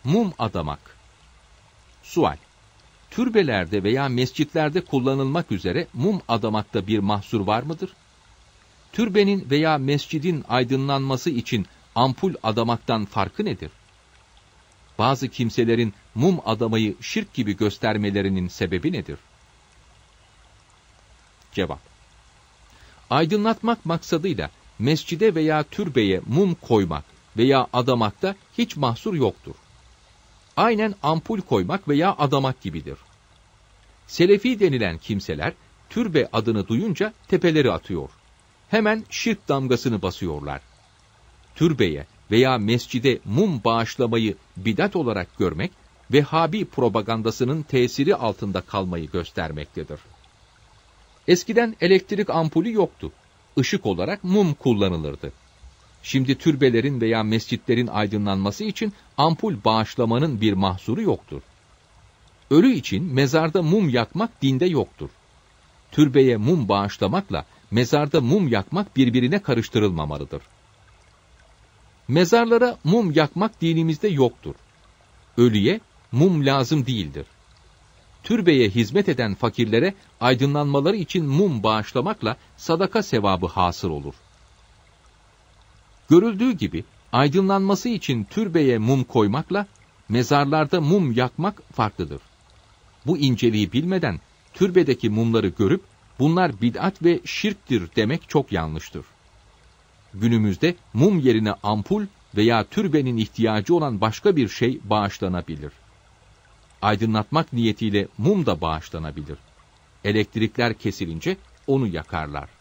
Mum adamak. Sual: Türbelerde veya mescitlerde kullanılmak üzere mum adamakta bir mahsur var mıdır? Türbenin veya mescidin aydınlanması için ampul adamaktan farkı nedir? Bazı kimselerin mum adamayı şirk gibi göstermelerinin sebebi nedir? Cevap: Aydınlatmak maksadıyla mescide veya türbeye mum koymak veya adamakta hiç mahsur yoktur. Aynen ampul koymak veya adamak gibidir. Selefi denilen kimseler türbe adını duyunca tepeleri atıyor. Hemen şirk damgasını basıyorlar. Türbeye veya mescide mum bağışlamayı bidat olarak görmek, Vehhabi propagandasının tesiri altında kalmayı göstermektedir. Eskiden elektrik ampulü yoktu. Işık olarak mum kullanılırdı. Şimdi türbelerin veya mescitlerin aydınlanması için ampul bağışlamanın bir mahsuru yoktur. Ölü için mezarda mum yakmak dinde yoktur. Türbeye mum bağışlamakla mezarda mum yakmak birbirine karıştırılmamalıdır. Mezarlara mum yakmak dinimizde yoktur. Ölüye mum lazım değildir. Türbeye hizmet eden fakirlere aydınlanmaları için mum bağışlamakla sadaka sevabı hasıl olur. Görüldüğü gibi aydınlanması için türbeye mum koymakla mezarlarda mum yakmak farklıdır. Bu inceliği bilmeden türbedeki mumları görüp bunlar bid'at ve şirktir demek çok yanlıştır. Günümüzde mum yerine ampul veya türbenin ihtiyacı olan başka bir şey bağışlanabilir. Aydınlatmak niyetiyle mum da bağışlanabilir. Elektrikler kesilince onu yakarlar.